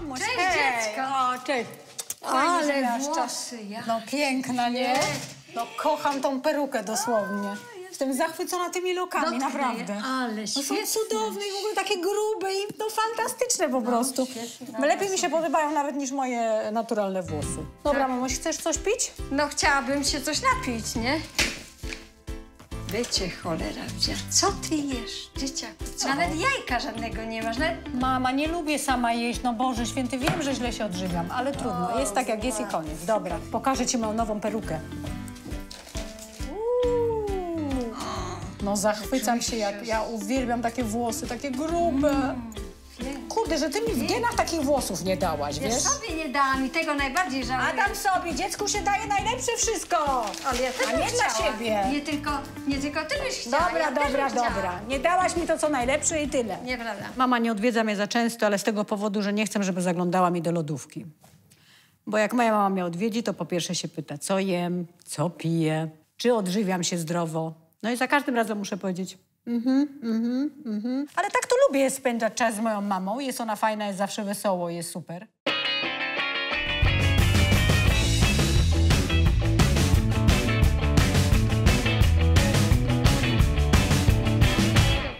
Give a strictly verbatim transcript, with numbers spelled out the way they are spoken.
mamuś. Cześć, Hej. dziecko. O, cześć. Ale miałaś włosy, czas. ja. No piękna, nie? Nie. No kocham tą perukę dosłownie. Jestem zachwycona tymi lokami, Dotknę naprawdę. je, ale No są świetne. cudowne i w ogóle takie grube i no fantastyczne po prostu. świetnie, Lepiej mi się podobają nawet niż moje naturalne włosy. Dobra, Tak. mamuś, chcesz coś pić? No chciałabym się coś napić, nie? Bycie cholera wziąć. Co ty jesz, dzieciaku? Co? Nawet jajka żadnego nie masz. Nawet... Mama, nie lubię sama jeść, no Boże Święty, wiem, że źle się odżywiam, ale trudno, jest tak jak jest i koniec. Dobra, pokażę ci moją nową perukę. Uuu. No zachwycam się, jak ja uwielbiam takie włosy, takie grube. Kurde, że ty mi w genach takich włosów nie dałaś, Ja wiesz? sobie nie dałam i tego najbardziej żałuję. A dam sobie, dziecku się daje najlepsze wszystko, Ale ja też a bym nie dla chciała. siebie. Nie tylko, nie tylko ty byś chciała. Dobra, ja też dobra, bym chciała. dobra. Nie dałaś mi to, co najlepsze i tyle. Nieprawda. Mama nie odwiedza mnie za często, ale z tego powodu, że nie chcę, żeby zaglądała mi do lodówki. Bo jak moja mama mnie odwiedzi, to po pierwsze się pyta, co jem, co piję, czy odżywiam się zdrowo. No i za każdym razem muszę powiedzieć mhm, mhm, mhm. Ale tak to lubię spędzać czas z moją mamą. Jest ona fajna, jest zawsze wesoło, jest super.